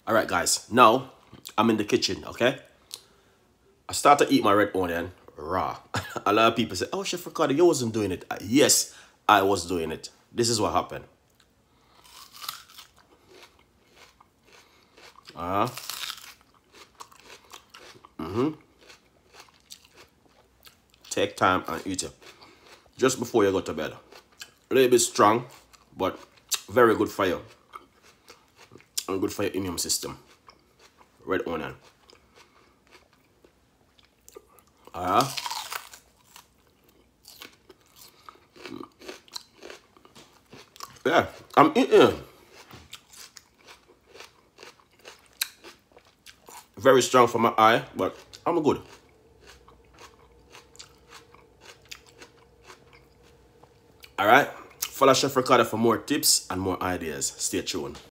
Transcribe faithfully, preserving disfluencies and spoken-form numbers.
All right, guys. Now I'm in the kitchen. Okay. I start to eat my red onion raw. A lot of people say, "Oh, Chef Ricardo, you wasn't doing it." Uh, Yes, I was doing it. This is what happened. Uh huh. Take time and eat it just before you go to bed. A little bit strong, but very good for you and good for your immune system. Red onion. Uh huh. Yeah, I'm eating. Very strong for my eye, but I'm good. All right. Follow Chef Ricardo for more tips and more ideas. Stay tuned.